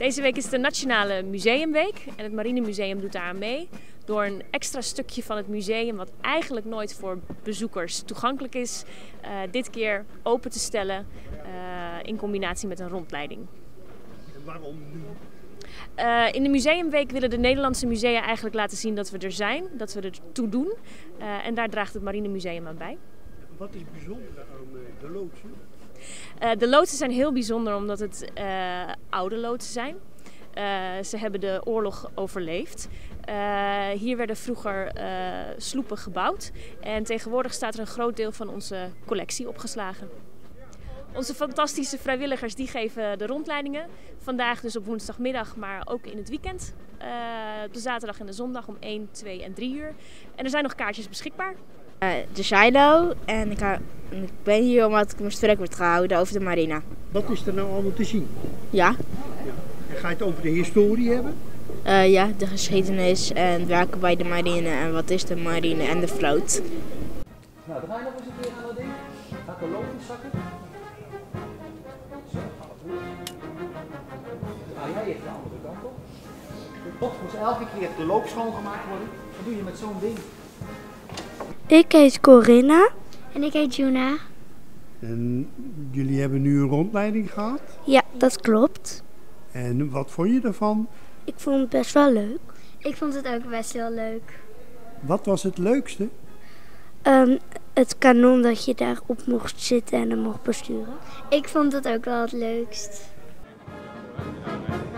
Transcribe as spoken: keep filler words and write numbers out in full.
Deze week is de Nationale Museumweek en het Marine Museum doet daar aan mee. Door een extra stukje van het museum, wat eigenlijk nooit voor bezoekers toegankelijk is, uh, dit keer open te stellen uh, in combinatie met een rondleiding. En waarom nu? Uh, in de Museumweek willen de Nederlandse musea eigenlijk laten zien dat we er zijn, dat we er toe doen. Uh, en daar draagt het Marine Museum aan bij. Wat is bijzonder aan uh, de loodsen? Uh, de loodsen zijn heel bijzonder omdat het uh, oude loodsen zijn. Uh, ze hebben de oorlog overleefd. Uh, hier werden vroeger uh, sloepen gebouwd en tegenwoordig staat er een groot deel van onze collectie opgeslagen. Onze fantastische vrijwilligers die geven de rondleidingen. Vandaag dus op woensdagmiddag, maar ook in het weekend. Uh, op de zaterdag en de zondag om één, twee en drie uur. En er zijn nog kaartjes beschikbaar. Uh, de Silo en ik, ha ik ben hier omdat ik mijn spreek wordt gehouden over de marine. Wat is er nou allemaal te zien? Ja. Ja. En ga je het over de historie hebben? Uh, ja, de geschiedenis en werken bij de marine en wat is de marine en de vloot. Nou, draai nog eens een keer aan dat ding. Gaat de loop in zakken. Zo, gaat het goed. Nou, jij heeft de andere kant op. De pot moet elke keer de loop schoongemaakt worden. Wat doe je met zo'n ding? Ik heet Corinna. En ik heet Juna. En jullie hebben nu een rondleiding gehad? Ja, dat klopt. En wat vond je ervan? Ik vond het best wel leuk. Ik vond het ook best heel leuk. Wat was het leukste? Um, het kanon dat je daarop mocht zitten en hem mocht besturen. Ik vond het ook wel het leukst.